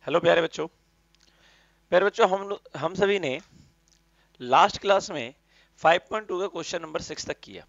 Hello प्यारे बच्चों हम सभी ने लास्ट क्लास में 5.2 का क्वेश्चन नंबर 6 तक किया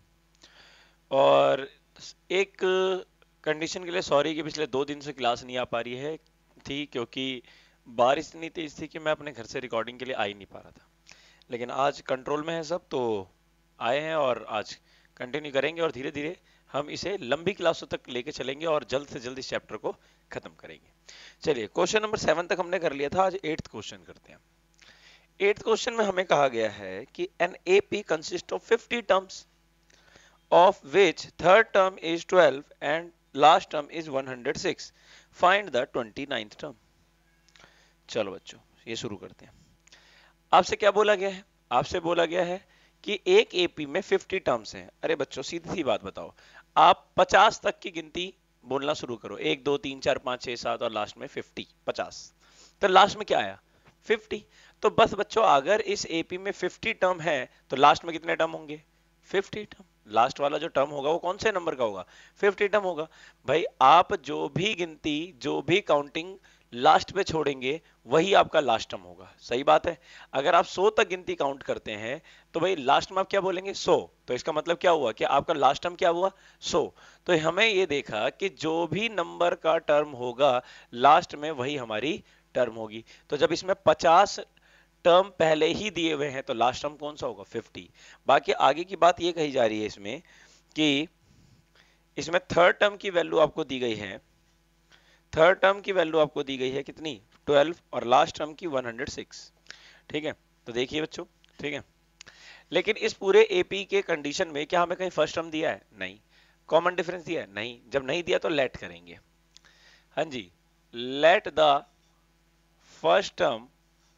और एक कंडीशन के लिए सॉरी कि पिछले 2 दिन से क्लास नहीं आ पा रही है थी क्योंकि बारिश इतनी तेज थी कि मैं अपने घर से रिकॉर्डिंग के लिए आ ही नहीं पा रहा था। लेकिन आज कंट्रोल में है सब, तो आए हैं और आज कंटिन्यू करेंगे और धीरे धीरे हम इसे लंबी क्लासों तक लेके चलेंगे और जल्द से जल्द इस चैप्टर को खत्म करेंगे। चलिए, क्वेश्चन नंबर 7 तक हमने कर लिया था, आज 8th क्वेश्चन करते हैं। 8th क्वेश्चन में हमें कहा गया है कि an AP consist of 50 terms of which third term is 12 and last term is 106. Find the 29th term. चलो बच्चों, ये शुरू करते हैं। आपसे क्या बोला गया है? आपसे बोला गया है कि एक एपी में 50 टर्म्स हैं। अरे बच्चों, सीधी सी बात बताओ, आप 50 तक की गिनती बोलना शुरू करो। 1 2 3 4 5 6 7 और लास्ट में 50, 50। तो लास्ट में क्या आया? 50। तो बस बच्चों, अगर इस एपी में 50 टर्म है तो लास्ट में कितने टर्म होंगे? 50 टर्म। लास्ट वाला जो टर्म होगा वो कौन से नंबर का होगा? 50 टर्म होगा। भाई, आप जो भी गिनती, जो भी काउंटिंग लास्ट पे छोड़ेंगे वही आपका लास्ट टर्म होगा। सही बात है। अगर आप 100 तक गिनती काउंट करते हैं तो भाई लास्ट में आप क्या बोलेंगे? 100। तो इसका मतलब क्या हुआ कि आपका लास्ट टर्म क्या हुआ? 100। तो हमें ये देखा कि जो भी नंबर का टर्म होगा लास्ट में वही हमारी टर्म होगी। तो जब इसमें 50 टर्म पहले ही दिए हुए हैं तो लास्ट टर्म कौन सा होगा? 50। बाकी आगे की बात ये कही जा रही है इसमें कि इसमें थर्ड टर्म की वैल्यू आपको दी गई है। थर्ड टर्म की वैल्यू आपको दी गई है कितनी? 12 और लास्ट टर्म की 106। ठीक है, तो देखिए बच्चों, ठीक है। लेकिन इस पूरे एपी के कंडीशन में क्या हमें कहीं फर्स्ट टर्म दिया है? नहीं। कॉमन डिफरेंस दिया है? नहीं। जब नहीं दिया तो लेट करेंगे। हाँ जी, let the first term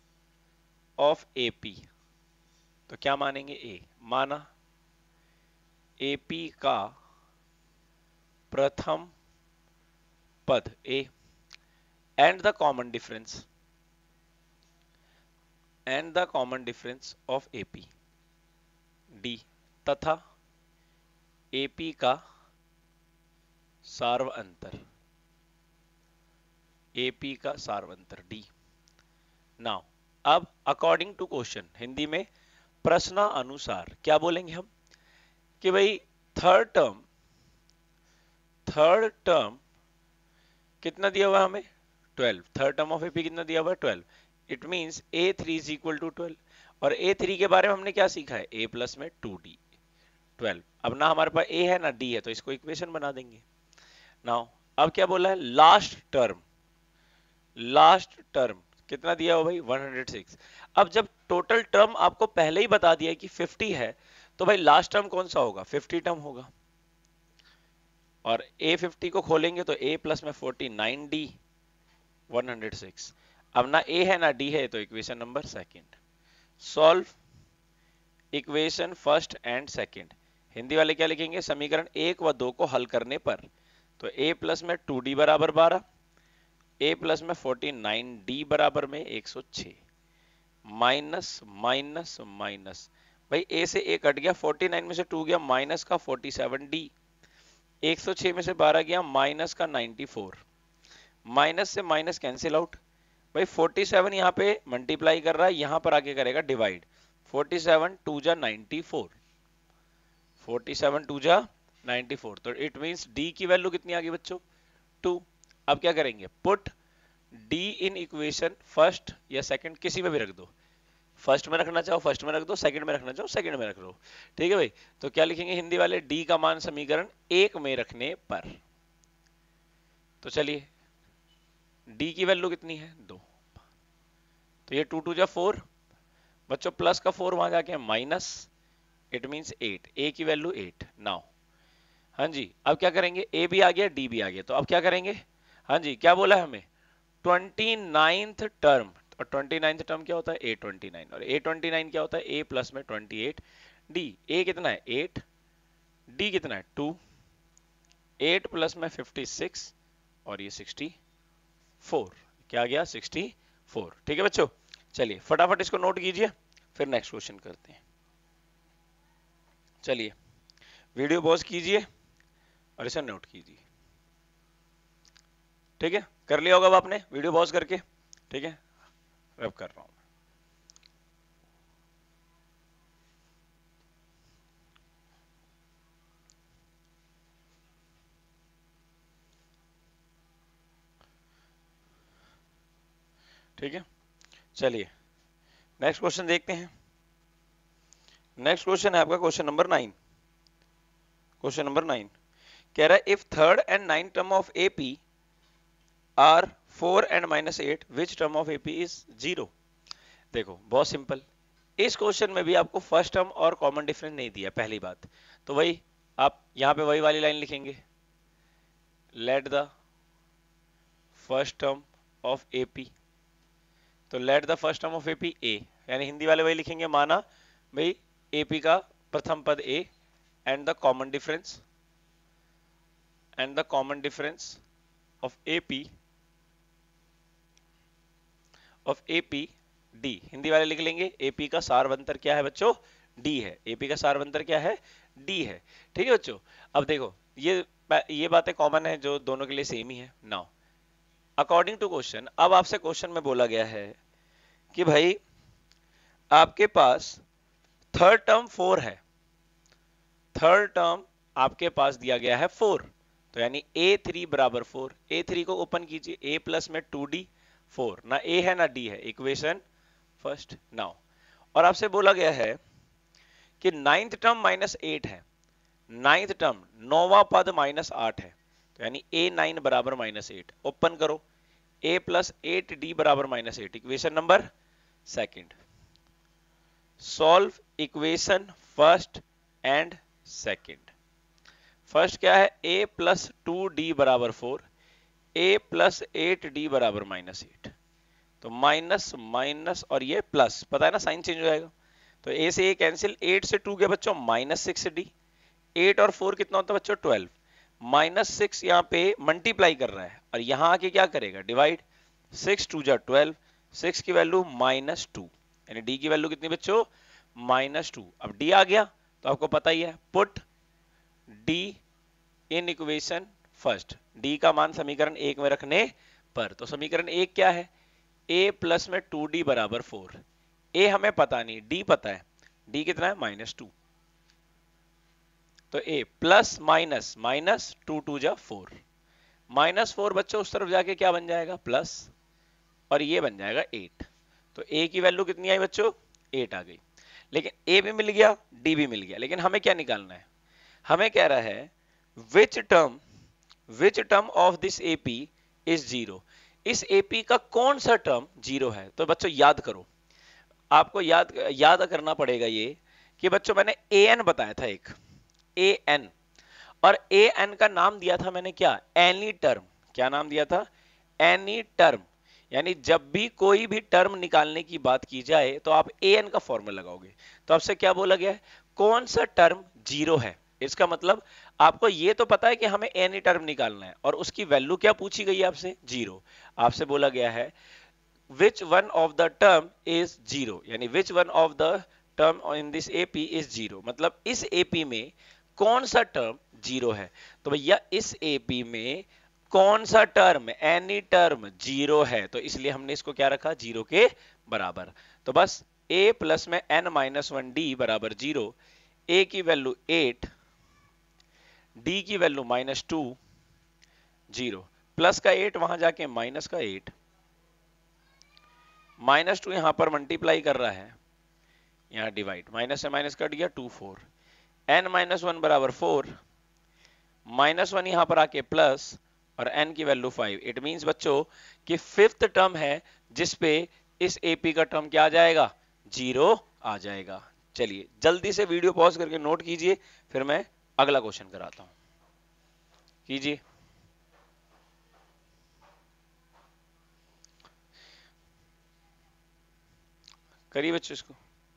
of AP. तो क्या मानेंगे? ए माना एपी का प्रथम पद a and the common difference of AP d, तथा एपी का सार्वअंतर, एपी का सार्वअंतर डी। नाउ अब अकॉर्डिंग टू क्वेश्चन, हिंदी में प्रश्नानुसार क्या बोलेंगे हम कि भाई थर्ड टर्म कितना दिया हुआ है हमें? 12। थर्ड टर्म ऑफ एपी कितना दिया हुआ है? 12। It means a3 is equal to 12। और a3 के बारे में हमने क्या सीखा है? a प्लस में 2d 12। अब ना हमारे पास a है ना d है, तो इसको इक्वेशन बना देंगे। नाउ अब क्या बोला है? लास्ट टर्म कितना दिया हुआ भाई? 106। अब जब टोटल टर्म आपको पहले ही बता दिया कि 50 है तो भाई लास्ट टर्म कौन सा होगा? 50 टर्म होगा। और a50 को खोलेंगे तो a प्लस में 49d 106। अब ना a है ना d है, तो equation number second. Solve equation first and second. Hindi वाले क्या लिखेंगे? समीकरण 1 व 2 को हल करने पर तो a प्लस में 2d बराबर 12, a प्लस में 49d बराबर में 106, माइनस माइनस माइनस। भाई a से a कट गया, 49 में से 2 गया माइनस का 47d, 106 में से 12 गया माइनस का 94, माइनस से माइनस कैंसिल आउट। भाई 47 यहाँ पे मल्टीप्लाई कर रहा है, यहां पर आके करेगा डिवाइड। 47 टू जा 94, 47 टू जा 94। तो इट मींस डी की वैल्यू कितनी आ गई बच्चों? 2। अब क्या करेंगे? Put d in equation first या सेकंड, किसी में भी रख दो। फर्स्ट में रखना चाहो फर्स्ट में रख दो, सेकंड में रखना चाहो सेकंड में रख दो। ठीक है भाई। तो क्या लिखेंगे हिंदी वाले? डी का मान समीकरण 1 में रखने पर। तो चलिए, डी की वैल्यू कितनी है? 2। तो ये 2 टू जा 4 बच्चों, प्लस का 4 वहां जाके माइनस, इट मींस 8। ए की वैल्यू 8। नाउ हाँ जी, अब क्या करेंगे? ए भी आ गया, डी भी आ गया, तो अब क्या करेंगे? हाँ जी, क्या बोला है हमें? 29th term. और 29th टर्म क्या होता है? a29। और a29 क्या होता है? a प्लस में 28 d। a कितना है? 8। d कितना है? 2। 8 प्लस में 56 और ये 64। क्या गया? 64। ठीक है बच्चों, चलिए फटाफट इसको नोट कीजिए, फिर नेक्स्ट क्वेश्चन करते हैं। चलिए, वीडियो पॉज कीजिए और इसे नोट कीजिए। ठीक है, कर लिया होगा आपने वीडियो पॉज करके। ठीक है, रब कर रहा हूं। ठीक है, चलिए नेक्स्ट क्वेश्चन देखते हैं। नेक्स्ट क्वेश्चन है आपका क्वेश्चन नंबर 9। क्वेश्चन नंबर 9 कह रहा है if third and ninth term of AP are 4 एंड -8 which term of AP is 0। देखो बहुत सिंपल, इस क्वेश्चन में भी आपको फर्स्ट टर्म और कॉमन डिफरेंस नहीं दिया, पहली बात तो वही आप यहां पे वही वाली लाइन लिखेंगे, let the first term of AP. तो let the first term of AP a, यानी हिंदी वाले वही लिखेंगे, माना भाई एपी का प्रथम पद a and the common difference of AP d. Hindi वाले लिख लेंगे एपी का सारवंतर क्या है बच्चों, डी है। एपी का सारवंतर क्या है, डी है। ठीक है बच्चों, अब देखो ये बातें कॉमन है जो दोनों के लिए सेम ही है। नाउ अकॉर्डिंग टू क्वेश्चन, अब आपसे क्वेश्चन में बोला गया है कि भाई आपके पास थर्ड टर्म 4 है, थर्ड टर्म आपके पास दिया गया है 4, तो यानी a3 बराबर 4। a3 को ओपन कीजिए, a प्लस में 2d 4, ना a है ना d है, इक्वेशन फर्स्ट। नाउ और आपसे बोला गया है कि नाइन्थ टर्म -8 है, नाइन्थ टर्म नौवां पद -8 है, तो यानी a9 बराबर -8। ओपन करो, a प्लस 8d बराबर -8, equation number second. Solve equation first and second. First क्या है, a प्लस 2d बराबर 4, a प्लस 8d बराबर -8, तो माइनस माइनस और ये प्लस, पता है ना साइन चेंज हो जाएगा, तो a से a कैंसिल, 8 से 2 गया बच्चों -6d, 8 और 4 कितना होता है बच्चों 12, -6 यहाँ पे मल्टीप्लाई कर रहा है और यहाँ आके क्या करेगा डिवाइड, 6 2 जा 12, 6 की वैल्यू -2, यानी d की वैल्यू कितनी बच्चों -2। अब d आ गया तो आपको पता ही है, put d in equation first, d का मान समीकरण 1 में रखने पर, तो समीकरण 1 क्या है, a प्लस में 2d बराबर 4, a हमें पता नहीं, d पता है, d कितना है -2, तो a प्लस माइनस माइनस 2 2 जा 4, -4 बच्चों उस तरफ जाके क्या बन जाएगा प्लस, और ये बन जाएगा 8, तो a की वैल्यू कितनी आई बच्चों 8 आ गई। लेकिन a भी मिल गया, d भी मिल गया, लेकिन हमें क्या निकालना है, हमें कह रहा है which term of this AP is 0, इस एपी का कौन सा टर्म 0 है। तो बच्चों याद करो, आपको याद करना पड़ेगा ये कि बच्चों मैंने an बताया था एक, an, और an का नाम दिया था मैंने क्या, एनी टर्म। क्या नाम दिया था, एनी टर्म, यानी जब भी कोई भी टर्म निकालने की बात की जाए तो आप an का फॉर्मूला लगाओगे। तो आपसे क्या बोला गया है, कौन सा टर्म 0 है, इसका मतलब आपको ये तो पता है कि हमें एनी टर्म निकालना है, और उसकी वैल्यू क्या पूछी गई है आपसे 0। आपसे बोला गया है which one of the term is 0, यानी which one of the term in this AP is 0, मतलब इस AP में कौन सा टर्म 0 है। तो भैया इस AP में कौन सा टर्म, एनी टर्म 0 है, तो इसलिए हमने इसको क्या रखा 0 के बराबर। तो बस a प्लस में n-1d बराबर 0, a की वैल्यू 8, d की वैल्यू -2, 0, प्लस का 8 वहां जाके माइनस का 8, -2 यहां पर मल्टीप्लाई कर रहा है, यहां डिवाइड, माइनस से माइनस कट गया 2 4, n-1 बराबर 4, -1 यहां पर आके प्लस, और n की वैल्यू 5। इट मींस बच्चों कि फिफ्थ टर्म है जिसपे इस एपी का टर्म क्या आ जाएगा 0 आ जाएगा। चलिए जल्दी से वीडियो पॉज करके नोट कीजिए, फिर मैं अगला क्वेश्चन कराता हूं, कीजिए। करिए बच्चों इसको।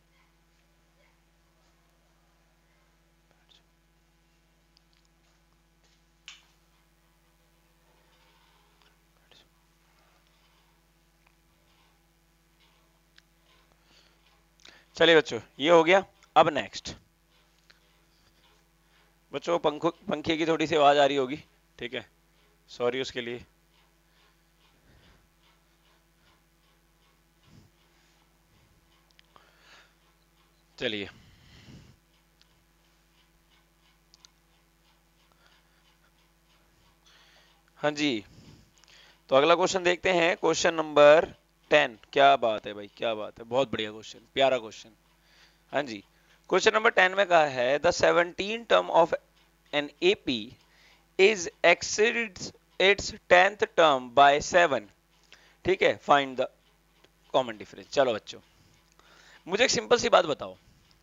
चलिए बच्चों ये हो गया। अब नेक्स्ट बच्चों, पंखे की थोड़ी सी आवाज आ रही होगी, ठीक है, सॉरी उसके लिए। चलिए, हाँ जी, तो अगला क्वेश्चन देखते हैं, क्वेश्चन नंबर 10। क्या बात है भाई, क्या बात है, बहुत बढ़िया क्वेश्चन, प्यारा क्वेश्चन। हाँ जी, क्वेश्चन नंबर 10 में कहा है the 17 term of an AP is exceeds its 10th term by 7। ठीक है, फाइंड द कॉमन डिफरेंस। चलो बच्चों, मुझे एक सिंपल सी बात बताओ,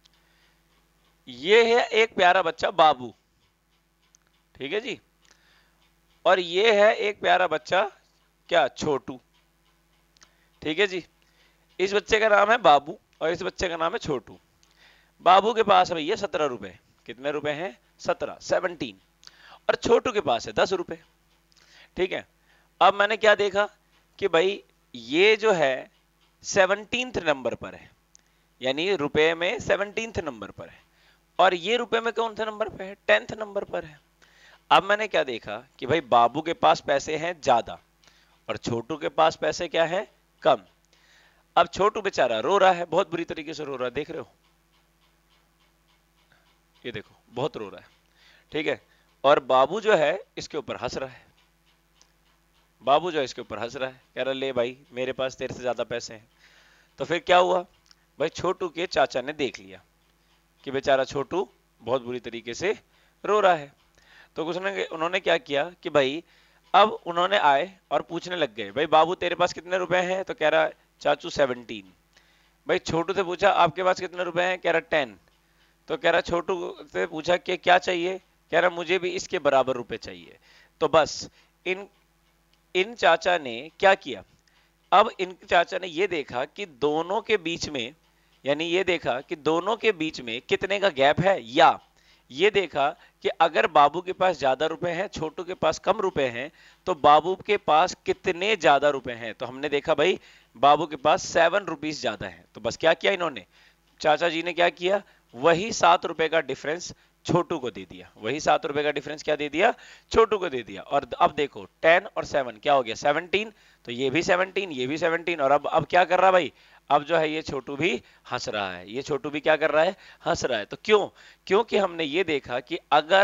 ये है एक प्यारा बच्चा बाबू, ठीक है जी, और ये है एक प्यारा बच्चा क्या, छोटू, ठीक है जी। इस बच्चे का नाम है बाबू और इस बच्चे का नाम है छोटू। बाबू के पास है भैया 17 रुपए, कितने रुपए हैं, 17, 17। और छोटू के पास है 10 रुपए, ठीक है। अब मैंने क्या देखा कि भाई ये जो है 17th नंबर पर है, यानी रुपए में 17th नंबर पर है, और ये रुपए में कौन से नंबर पे है, 10th नंबर पर है। अब मैंने क्या देखा कि भाई बाबू के पास पैसे हैं ज्यादा और छोटू के पास पैसे क्या है, कम। अब छोटू बेचारा रो रहा है, बहुत बुरी तरीके से रो रहा है, देख रहे हो, ये देखो बहुत रो रहा है, ठीक है। और बाबू जो है इसके ऊपर हंस रहा है, बाबू जो है इसके ऊपर हंस रहा है, कह रहा ले भाई मेरे पास तेरे से ज्यादा पैसे हैं। तो फिर क्या हुआ, भाई छोटू के चाचा ने देख लिया कि बेचारा छोटू बहुत बुरी तरीके से रो रहा है। तो उन्होंने क्या किया कि भाई अब उन्होंने आए और पूछने लग गए, भाई बाबू तेरे पास कितने रुपए हैं, तो कह रहा चाचू 17। भाई छोटू से पूछा आपके पास कितने रुपए हैं, कह रहा 10। तो कह रहा छोटू से पूछा कि क्या चाहिए, कह रहा मुझे भी इसके बराबर रुपए चाहिए। तो बस इन इन चाचा ने क्या किया, अब इन चाचा ने ये देखा कि दोनों के बीच में, यानी ये देखा कि दोनों के बीच में कितने का गैप है, या ये देखा कि अगर बाबू के पास ज्यादा रुपए हैं छोटू के पास कम रुपए हैं, तो बाबू के पास कितने ज्यादा रुपए हैं। तो हमने देखा भाई बाबू के पास 7 रुपीज ज्यादा है। तो बस क्या किया इन्होंने, चाचा जी ने क्या किया, वही 7 रुपए का डिफरेंस छोटू को दे दिया, वही 7 रुपए का डिफरेंस क्या दे दिया, छोटू को दे दिया। और अब देखो 10 और 7 क्या हो गया, 17। तो ये भी 17, ये भी 17, और अब क्या कर रहा है भाई, अब जो है ये छोटू भी हंस रहा है, ये छोटू भी क्या कर रहा है, हंस रहा है। तो क्यों, क्योंकि हमने ये देखा कि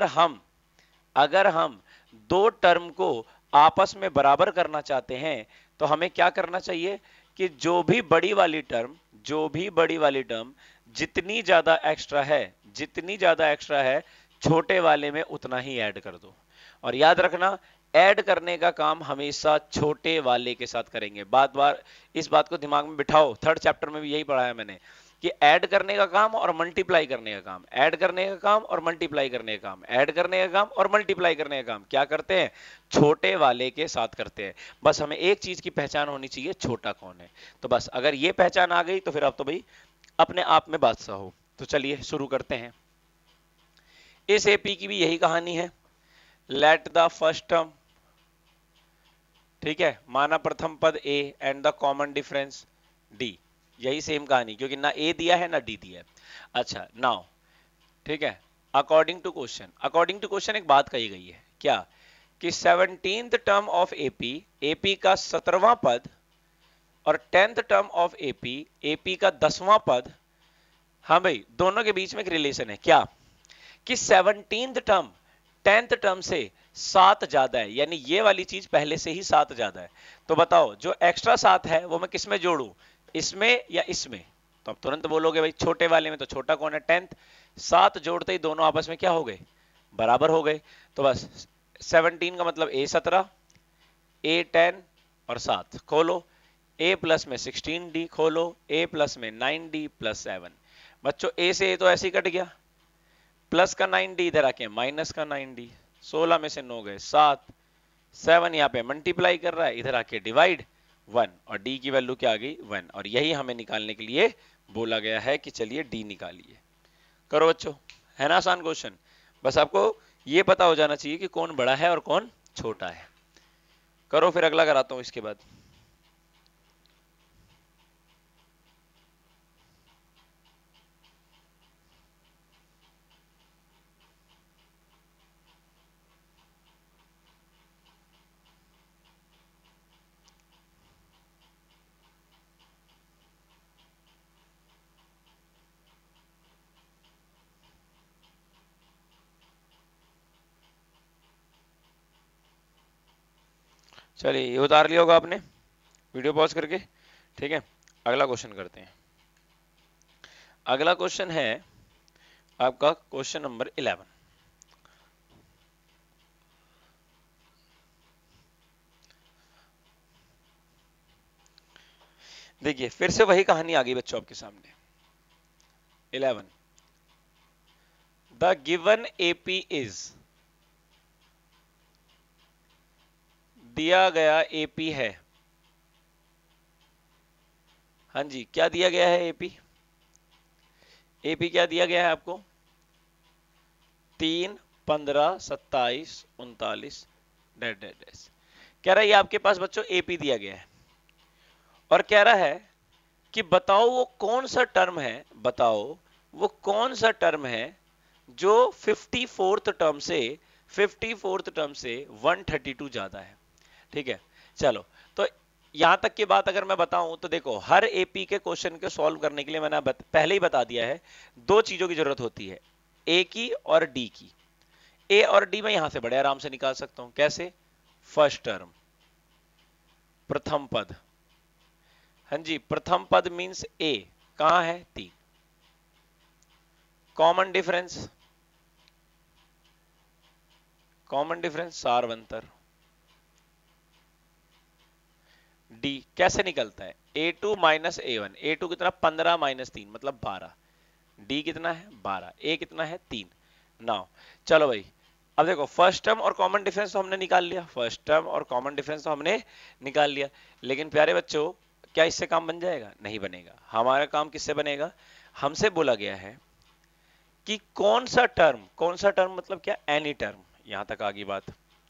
अगर हम दो टर्म को आपस में बराबर करना चाहते हैं तो हमें क्या करना चाहिए कि जो भी बड़ी वाली टर्म जितनी ज्यादा एक्स्ट्रा है, जितनी ज्यादा एक्स्ट्रा है छोटे वाले में उतना ही ऐड कर दो। और याद रखना, ऐड करने का काम हमेशा छोटे वाले के साथ करेंगे। बार इस बात को दिमाग में बिठाओ, 3rd चैप्टर में भी यही पढ़ाया मैंने कि ऐड करने का काम और मल्टीप्लाई करने का काम, ऐड करने का काम और मल्टीप्लाई करने का काम, ऐड करने का काम और मल्टीप्लाई करने का काम क्या करते हैं, छोटे वाले के साथ करते हैं। बस हमें एक चीज की पहचान होनी चाहिए, छोटा कौन है। तो बस अगर ये पहचान आ गई तो फिर आप तो भाई अपने आप में बादशाह हो। तो चलिए शुरू करते हैं। इस एपी की भी यही कहानी है, लेट द फर्स्ट टर्म, ठीक है, माना प्रथम पद a and the common difference d, यही सेम कहानी, क्योंकि ना ए दिया है ना डी दिया है। अच्छा नाउ, ठीक है, अकॉर्डिंग टू क्वेश्चन एक बात कही गई है, क्या, कि 17th term of AP, AP का 17वां पद, और 10th term of AP, AP का 10वां पद, हाँ भाई दोनों के बीच में एक रिलेशन है, क्या, कि 17th टर्म 10th टर्म से 7 ज्यादा है, यानी ये वाली चीज पहले से ही 7 ज्यादा है। तो बताओ जो एक्स्ट्रा 7 है वो मैं किस में जोड़ू, इसमें या इसमें। तो अब तुरंत बोलोगे भाई छोटे वाले में, तो छोटा कौन है, 10th। 7 जोड़ते ही दोनों आपस में क्या हो गए, बराबर हो गए। तो बस 17 का मतलब A17, A10 और 7 खोलो, A प्लस में 16D खोलो, A प्लस में 9D प्लस 7। बच्चों A से A तो ऐसे ही कट गया, प्लस का 9D इधर आके माइनस का 9D, 16 में से 9 गए 7, 7 यहाँ पे मल्टीप्लाई कर रहा है, इधर आके डिवाइड 1, और D की वैल्यू क्या आ गई 1। और यही हमें निकालने के लिए बोला गया है कि चलिए D निकालिए। करो बच्चों, है ना आसान क्वेश्चन। बस आपको ये पता हो जाना चाहिए कि कौन बड़ा है और कौन छोटा है। करो फिर अगला कराता हूं इसके बाद। चलिए ये उतार लिया होगा आपने वीडियो पॉज करके, ठीक है। अगला क्वेश्चन करते हैं। अगला क्वेश्चन है आपका क्वेश्चन नंबर 11। देखिए फिर से वही कहानी आ गई बच्चों आपके सामने। 11 द गिवन एपी इज, दिया गया एपी है। हाँ जी, क्या दिया गया है एपी? एपी क्या दिया गया है आपको? 3, 15, 27, 39 डैश डैश डैश। कह रहा है ये आपके पास बच्चों एपी दिया गया है और कह रहा है कि बताओ वो कौन सा टर्म है, बताओ वो कौन सा टर्म है जो 54th टर्म से 132 ज्यादा है। ठीक है, चलो तो यहां तक की बात अगर मैं बताऊं तो देखो हर एपी के क्वेश्चन के सॉल्व करने के लिए मैंने पहले ही बता दिया है, दो चीजों की जरूरत होती है, ए की और डी की। ए और डी मैं यहां से बड़े आराम से निकाल सकता हूं। कैसे? फर्स्ट टर्म, प्रथम पद। हाँ जी, प्रथम पद मींस ए, कहां है? 3। कॉमन डिफरेंस, कॉमन डिफरेंस सारवंतर। डी कैसे निकलता है? A2 minus A1। A2 कितना? 15 माइनस 3 मतलब 12। डी कितना है? 12। ए कितना है? 3। नाउ चलो भाई, अब देखो फर्स्ट टर्म और कॉमन डिफरेंस तो हमने निकाल लिया, फर्स्ट टर्म और कॉमन डिफरेंस तो हमने निकाल लिया, लेकिन प्यारे बच्चों क्या इससे काम बन जाएगा? नहीं बनेगा। हमारा काम किससे बनेगा? हमसे बोला गया है कि कौन सा टर्म, कौन सा टर्म मतलब क्या? Any term. यहां तक आ गई बात।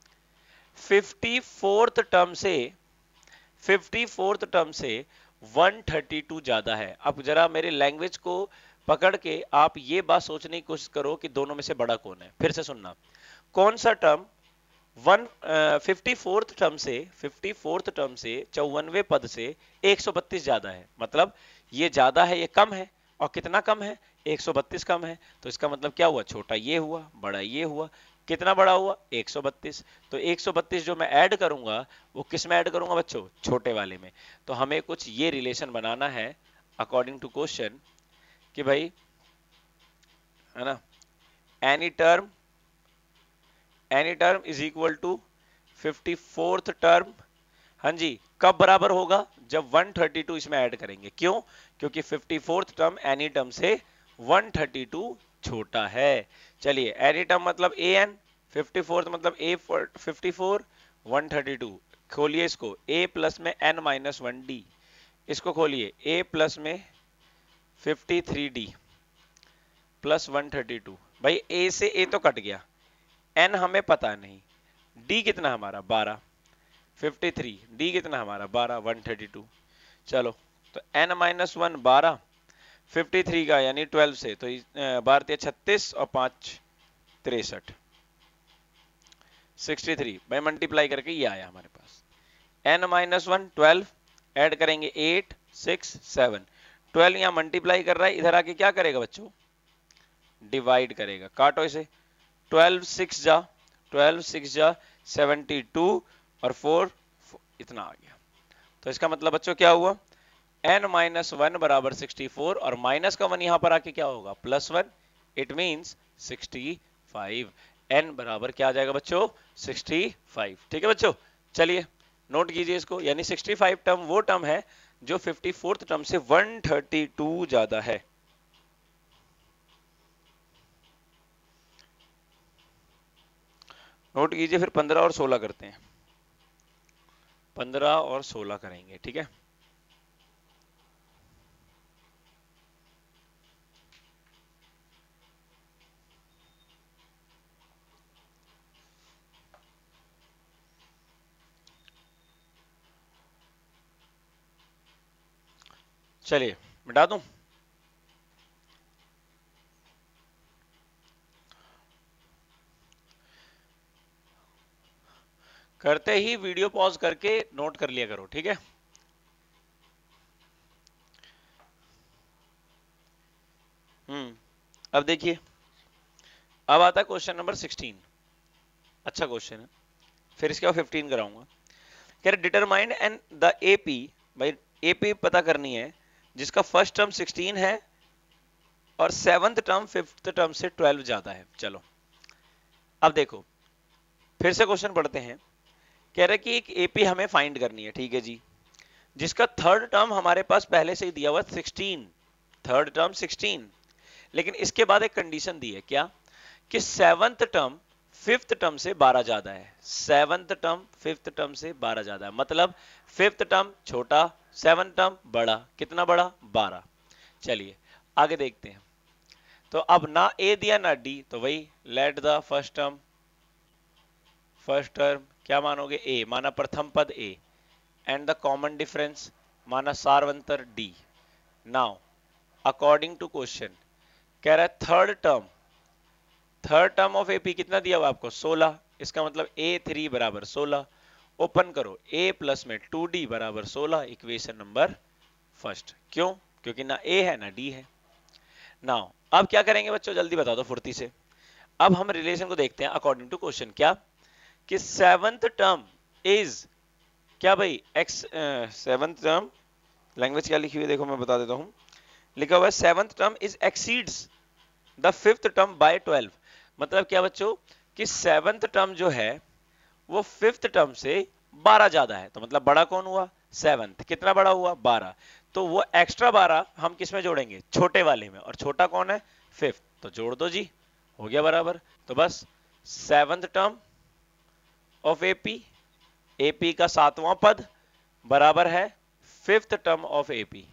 54th टर्म से 54th टर्म से 132 ज्यादा है। अब जरा मेरे लैंग्वेज को पकड़ के आप ये बात सोचने की कोशिश करो कि दोनों में से बड़ा कौन है। फिर से सुनना, कौन सा टर्म 54th टर्म से 54th टर्म से 54वें पद से 132 ज्यादा है। मतलब ये ज्यादा है, ये कम है, और कितना कम है? 132 कम है। तो इसका मतलब क्या हुआ? छोटा ये हुआ, बड़ा ये हुआ। कितना बड़ा हुआ? 132। तो 132 जो मैं ऐड करूंगा वो किस में ऐड करूंगा बच्चों? छोटे वाले में। तो हमें कुछ ये रिलेशन बनाना है अकॉर्डिंग टू क्वेश्चन कि भाई, है ना, any term, any term is equal to 54th term. हाँ जी, कब बराबर होगा? जब 132 इसमें ऐड करेंगे। क्यों? क्योंकि 54th टर्म एनी टर्म से 132 छोटा है। चलिए, एनी टर्म मतलब ए एन, 54th मतलब ए 54, 132। खोलिए इसको, ए प्लस में एन माइनस 1 डी। इसको खोलिए, ए प्लस में 53d प्लस 132। भाई ए से ए तो कट गया, एन हमें पता नहीं, डी कितना हमारा? 12। 53, डी कितना हमारा? 12, 132। चलो तो एन माइनस 1 12, 53 का यानी 12 से तो 12 36 और 5 63, 63। भाई मल्टीप्लाई करके ये आया हमारे पास। एन माइनस 1 12, ऐड करेंगे 8 6 7। 12 यहां मल्टीप्लाई कर रहा है, इधर आके क्या करेगा बच्चों? डिवाइड करेगा। काटो इसे, 12 6 जा, 12 6 जा 72 और 4 इतना आ गया। तो इसका मतलब बच्चों क्या हुआ? n माइनस 1 बराबर 64 और माइनस का 1 यहां पर आके क्या होगा? +1। It means 65। n बराबर क्या आ जाएगा बच्चों? 65। ठीक है बच्चों, चलिए नोट कीजिए इसको। यानी 65 टर्म वो टर्म है जो 54th टर्म से 132 ज्यादा है। नोट कीजिए, फिर 15 और 16 करते हैं। 15 और 16 करेंगे, ठीक है। चलिए मिटा दूं। करते ही वीडियो पॉज करके नोट कर लिया करो, ठीक है। अब देखिए, अब आता है क्वेश्चन नंबर 16। अच्छा क्वेश्चन है, फिर इसके बाद 15 कराऊंगा। कह रहे डिटरमाइन एंड द एपी, भाई एपी पता करनी है जिसका फर्स्ट टर्म 16 है और सेवंथ टर्म फिफ्थ टर्म से 12 ज्यादा है। चलो अब देखो फिर से क्वेश्चन पढ़ते हैं। कह रहे कि एक एपी हमें फाइंड करनी है, ठीक है जी, जिसका थर्ड टर्म हमारे पास पहले से ही दिया हुआ 16, थर्ड टर्म 16, लेकिन इसके बाद एक कंडीशन दी है, क्या कि सेवंथ टर्म फिफ्थ टर्म से 12 ज्यादा है, सेवंथ टर्म फिफ्थ टर्म से 12 ज्यादा है, मतलब फिफ्थ टर्म छोटा सेवंथ टर्म बड़ा, कितना बड़ा 12। चलिए आगे देखते हैं। तो अब ना ए दिया ना डी, तो वही let the first term, first term क्या मानोगे ए, माना प्रथम पद a, and the common difference माना सारवंतर d. Now according to question कह रहा है थर्ड टर्म ऑफ एपी कितना दिया हुआ आपको 16, इसका मतलब a3 बराबर 16। ओपन करो a प्लस में 2d बराबर 16, इक्वेशन नंबर फर्स्ट। क्यों? क्योंकि ना a है ना d है। नाउ अब क्या करेंगे बच्चों, जल्दी बता दो फुर्ती से। अब हम रिलेशन को देखते हैं अकॉर्डिंग टू क्वेश्चन, क्या कि सेवंथ टर्म इज क्या भाई एक्स, सेवंथ टर्म लैंग्वेज क्या लिखी हुई है देखो मैं बता देता हूं, लिखा हुआ है seventh term is exceeds the fifth term by 12। मतलब क्या बच्चों कि सेवंथ टर्म जो है वो फिफ्थ टर्म से 12 ज्यादा है, तो मतलब बड़ा कौन हुआ, सेवंथ। कितना बड़ा हुआ 12, तो वो एक्स्ट्रा 12 हम किस में जोड़ेंगे, छोटे वाले में, और छोटा कौन है फिफ्थ, तो जोड़ दो जी, हो गया बराबर। तो बस seventh term of AP, AP का सातवां पद बराबर है fifth term of AP,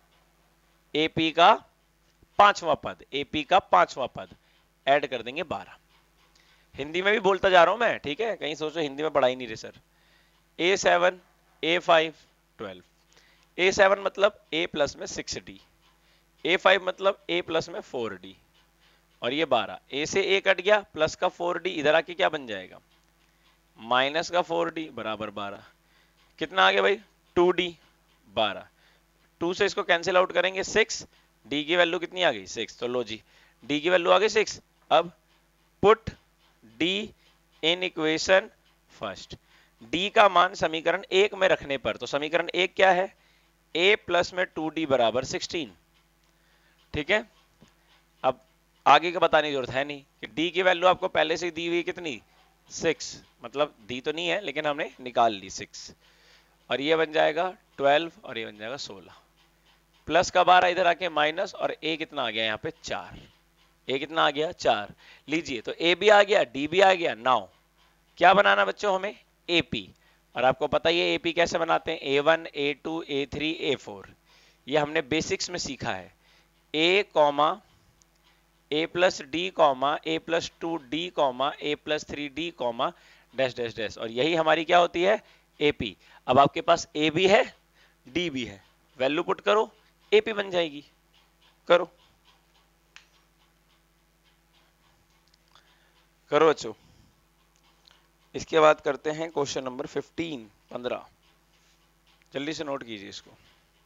AP का पांचवा पद, एपी का पांचवा पद, ऐड कर देंगे 12। हिंदी में भी बोलता जा रहा हूं मैं, ठीक है, कहीं सोचो हिंदी में पढ़ा ही नहीं रहे सर। A7 A5 12, A7 मतलब A प्लस में 6D, A5 मतलब A प्लस में 4D, और ये 12, A से A कट गया, प्लस का 4D इधर आके क्या बन जाएगा, माइनस का 4D बराबर 12। कितना आ गया भाई 2D 12, 2 से इसको कैंसिल आउट करेंगे 6, D की वैल्यू कितनी आ गई 6, तो लो जी D की वैल्यू आ गई 6। अब put D in equation first, D का मान समीकरण 1 में रखने पर, तो समीकरण 1 क्या है, A प्लस में 2D बराबर 16, ठीक है। अब आगे का बताने की जरूरत है नहीं कि D की वैल्यू आपको पहले से दी हुई कितनी 6, मतलब दी तो नहीं है लेकिन हमने निकाल ली 6, और ये बन जाएगा 12 और ये बन जाएगा 16, प्लस का 12 इधर आके माइनस, और A कितना आ गया यहाँ पे 4, ए कितना आ गया 4। लीजिए तो ए भी आ गया डी भी आ गया। नाउ क्या बनाना बच्चों हमें, एपी, और आपको पता ही है एपी कैसे बनाते हैं, A1 A2 A3 A4, ये हमने बेसिक्स में सीखा है, a comma a plus d comma a plus 2D comma a plus 3D comma dash dash dash, और यही हमारी क्या होती है एपी। अब आपके पास ए भी है डी भी है, वैल्यू पुट करो एपी बन जाएगी, करो करो बच्चों। इसके बाद करते हैं क्वेश्चन नंबर 15, जल्दी से नोट कीजिए इसको।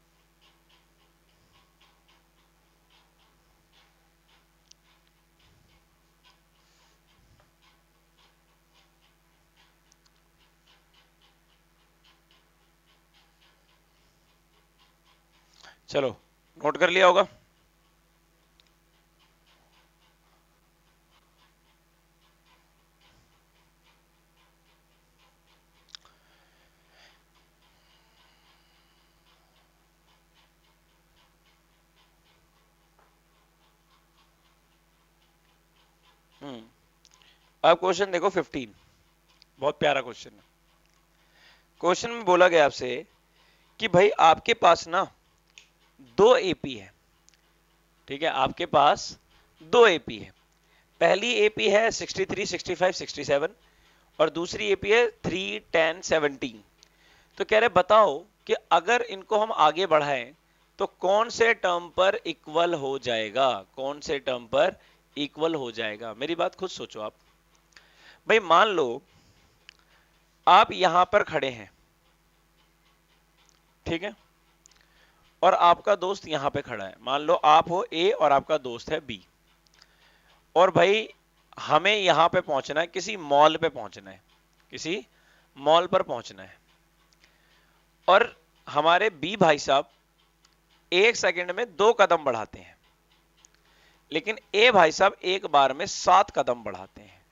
चलो नोट कर लिया होगा। अब क्वेश्चन देखो 15, बहुत प्यारा क्वेश्चन है। क्वेश्चन में बोला गया आपसे कि भाई आपके पास ना 2 एपी है, ठीक है, आपके पास 2 एपी है। पहली एपी है 63 65 67 और दूसरी एपी है 3 10 17। तो कह रहे बताओ कि अगर इनको हम आगे बढ़ाएं तो कौन से टर्म पर इक्वल हो जाएगा, कौन से टर्म पर इक्वल हो जाएगा। मेरी बात खुद सोचो आप, भाई मान लो आप यहां पर खड़े हैं, ठीक है, और आपका दोस्त यहां पे खड़ा है। मान लो आप हो ए और आपका दोस्त है बी, और भाई हमें यहां पे पहुंचना है, किसी मॉल पे पहुंचना है, किसी मॉल पर पहुंचना है। और हमारे बी भाई साहब 1 सेकंड में 2 कदम बढ़ाते हैं, लेकिन ए भाई साहब एक बार में 7 कदम बढ़ाते हैं,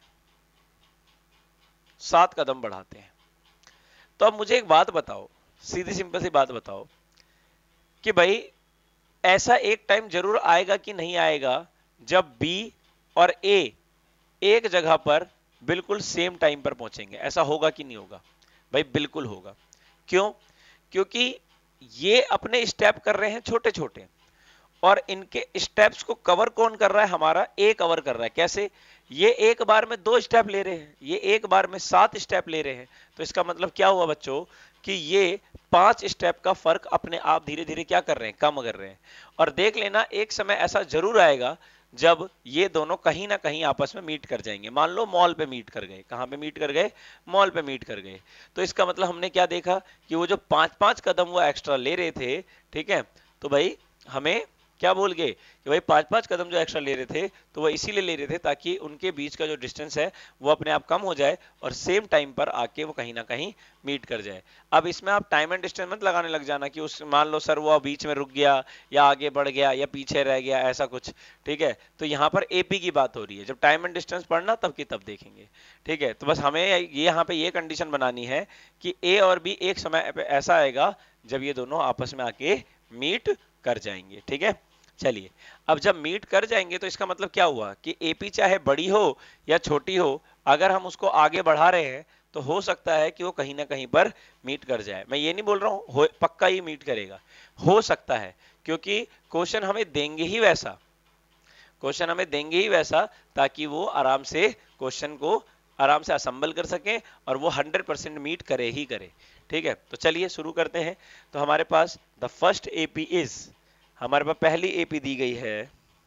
7 कदम बढ़ाते हैं। तो अब मुझे एक बात बताओ, सीधी सिंपल सी बात बताओ कि भाई ऐसा एक टाइम जरूर आएगा कि नहीं आएगा जब बी और ए एक जगह पर बिल्कुल सेम टाइम पर पहुंचेंगे? ऐसा होगा कि नहीं होगा? भाई बिल्कुल होगा। क्यों? क्योंकि ये अपने स्टेप कर रहे हैं छोटे छोटे, और इनके स्टेप्स को कवर कौन कर रहा है? हमारा ए कवर कर रहा है। कैसे? ये एक बार में 2 स्टेप ले रहे हैं, ये एक बार में 7 स्टेप ले रहे हैं। तो इसका मतलब क्या हुआ बच्चों कि ये 5 स्टेप का फर्क अपने आप धीरे धीरे क्या कर रहे हैं? कम कर रहे हैं। और देख लेना एक समय ऐसा जरूर आएगा जब ये दोनों कहीं ना कहीं आपस में मीट कर जाएंगे। मान लो मॉल पे मीट कर गए। कहां पे मीट कर गए? मॉल पे मीट कर गए। तो इसका मतलब हमने क्या देखा कि वो जो 5-5 कदम वो एक्स्ट्रा ले रहे थे, ठीक है, तो भाई हमें क्या बोल गए कि भाई 5-5 कदम जो एक्स्ट्रा ले रहे थे तो वो इसीलिए ले रहे थे ताकि उनके बीच का जो डिस्टेंस है वो अपने आप कम हो जाए और सेम टाइम पर आके वो कहीं ना कहीं मीट कर जाए। अब इसमें आप टाइम एंड डिस्टेंस मत लगाने लग जाना कि उस मान लो सर वो बीच में रुक गया या आगे बढ़ गया या पीछे रह गया, ऐसा कुछ, ठीक है। तो यहाँ पर एपी की बात हो रही है। जब टाइम एंड डिस्टेंस पढ़ना तब की तब देखेंगे, ठीक है। तो बस हमें ये यहाँ पे ये कंडीशन बनानी है कि ए और बी एक समय ऐसा आएगा जब ये दोनों आपस में आके मीट कर जाएंगे, ठीक है। चलिए, अब जब मीट कर जाएंगे तो इसका मतलब क्या हुआ कि एपी चाहे बड़ी हो या छोटी हो, अगर हम उसको आगे बढ़ा रहे हैं तो हो सकता है कि वो कहीं ना कहीं पर मीट कर जाए। मैं ये नहीं बोल रहा हूं पक्का ही मीट करेगा, हो सकता है, क्योंकि क्वेश्चन हमें देंगे ही वैसा, क्वेश्चन हमें देंगे ही वैसा ताकि वो आराम से क्वेश्चन को आराम से असेंबल कर सके और वो 100% मीट करे ही करे, ठीक है। तो चलिए शुरू करते हैं। तो हमारे पास द फर्स्ट एपी इज, हमारे पास पहली एपी दी गई है,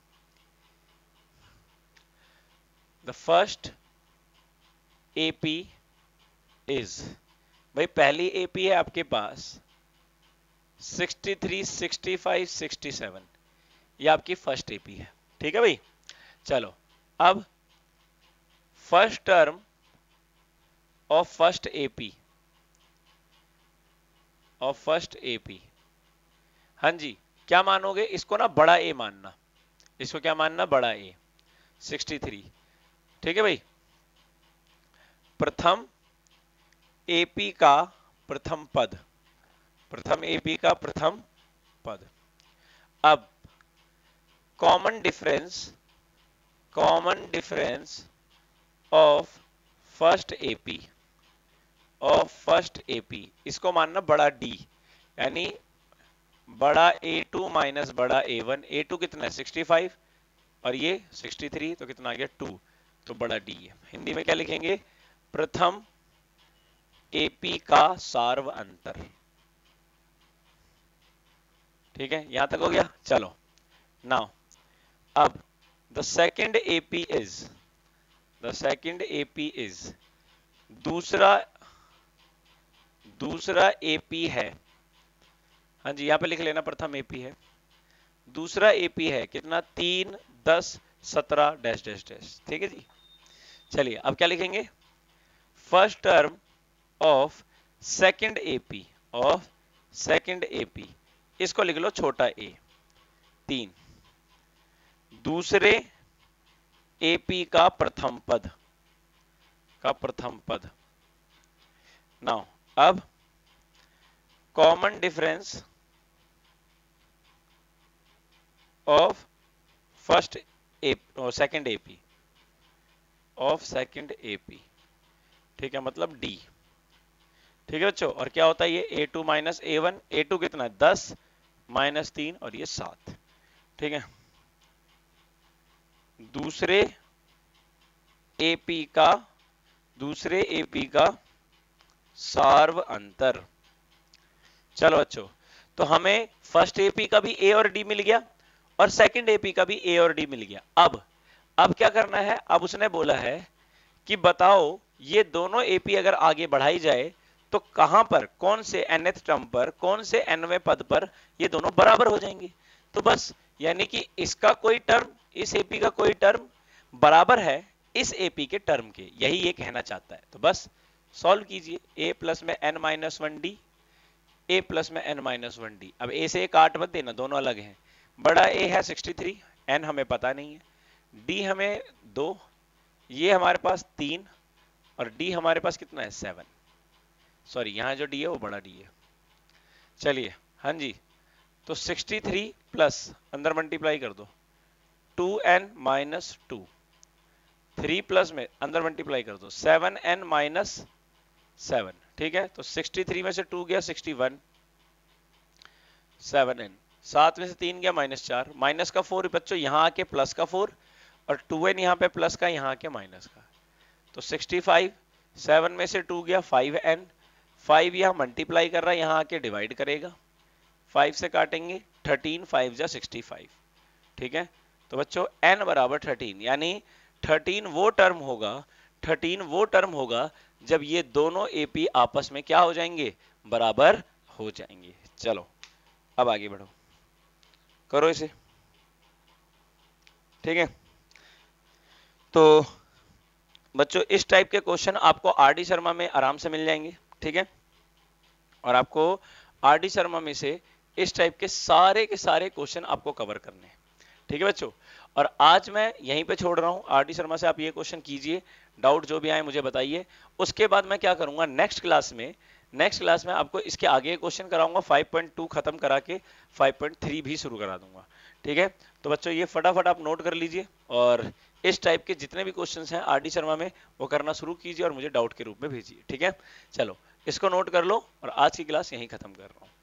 द फर्स्ट एपी इज, भाई पहली एपी है आपके पास 63, 65, 67, ये आपकी फर्स्ट एपी है, ठीक है भाई। चलो, अब first term of first AP, of first AP, हाँ जी, क्या मानोगे? इसको ना बड़ा ए मानना, इसको क्या मानना? बड़ा ए, 63, ठीक है भाई। प्रथम एपी का प्रथम पद, प्रथम एपी का प्रथम पद। अब common difference of first AP, of first AP, इसको मानना बड़ा डी, यानी बड़ा A2 माइनस बड़ा A1। A2 कितना है? 65 और ये 63, तो कितना आ गया? 2, तो बड़ा D है। हिंदी में क्या लिखेंगे? प्रथम AP का सार्व अंतर, ठीक है, यहां तक हो गया। चलो नाउ, अब the second AP is, the second AP is, दूसरा AP है, हाँ जी, यहां पे लिख लेना प्रथम एपी है, दूसरा एपी है कितना? 3, 10, 17 डैश डैश डैश, ठीक है जी। चलिए अब क्या लिखेंगे? First term of second AP, of second AP, इसको लिख लो छोटा ए, 3, दूसरे एपी का प्रथम पद, का प्रथम पद। नाउ अब common difference of first second AP, of second AP, ठीक है, मतलब डी, ठीक है बच्चों। और क्या होता है ये? A2 माइनस A1, A2 कितना है? 10 माइनस 3 और ये 7, ठीक है। दूसरे एपी का सार्व अंतर। चलो बच्चों, तो हमें फर्स्ट एपी का भी ए और डी मिल गया और सेकंड एपी का भी ए और डी मिल गया। अब क्या करना है? अब उसने बोला है कि बताओ ये दोनों एपी अगर आगे बढ़ाई जाए तो कहां पर, कौन से nth टर्म पर, कौन से nवें पद पर ये दोनों बराबर हो जाएंगे। तो बस, यानी कि इसका कोई टर्म, इस एपी का कोई टर्म बराबर है इस एपी के टर्म के, यही ये कहना चाहता है। तो बस सॉल्व कीजिए, a प्लस में n minus 1d, a plus में एन माइनस वन डी। अब ए से ए काट मत देना, दोनों अलग हैं। बड़ा ए है 63, एन हमें पता नहीं है, डी हमें 2, ये हमारे पास 3 और डी हमारे पास कितना है 7। सॉरी यहाँ जो डी है वो बड़ा डी है। चलिए हाँ जी, तो 63 प्लस अंदर मल्टीप्लाई कर दो 2n माइनस 2, 3 प्लस में अंदर मल्टीप्लाई कर दो 7n माइनस 7। ठीक है, तो 63 में से 2 गया 61, 7n, 7 में से 3 गया -4, माइनस का 4 बच्चों यहाँ आके प्लस का 4 और 2n यहाँ पे प्लस का, यहाँ आके माइनस का, तो 65, 7 में से 2 गया 5n, 5 यहाँ मल्टीप्लाई कर रहा है, यहाँ आके डिवाइड करेगा, 5 से काटेंगे 13, 5 जा 65। ठीक है, तो बच्चों n बराबर 13, यानी 13 वो टर्म होगा, 13 वो टर्म होगा जब ये दोनों एपी आपस में क्या हो जाएंगे, बराबर हो जाएंगे। चलो अब आगे बढ़ो, करो इसे। ठीक है, तो बच्चों इस टाइप के क्वेश्चन आपको आरडी शर्मा में आराम से मिल जाएंगे। ठीक है, और आपको आरडी शर्मा में से इस टाइप के सारे क्वेश्चन आपको कवर करने हैं। ठीक है बच्चों, और आज मैं यहीं पे छोड़ रहा हूं, आरडी शर्मा से आप ये क्वेश्चन कीजिए, डाउट जो भी आए मुझे बताइए। उसके बाद मैं क्या करूंगा, नेक्स्ट क्लास में आपको इसके आगे क्वेश्चन कराऊंगा, 5.2 खत्म करा के 5.3 भी शुरू करा दूंगा। ठीक है, तो बच्चों ये फटाफट आप नोट कर लीजिए और इस टाइप के जितने भी क्वेश्चंस हैं आरडी शर्मा में वो करना शुरू कीजिए और मुझे डाउट के रूप में भेजिए। ठीक है, चलो इसको नोट कर लो और आज की क्लास यहीं खत्म कर रहा हूँ।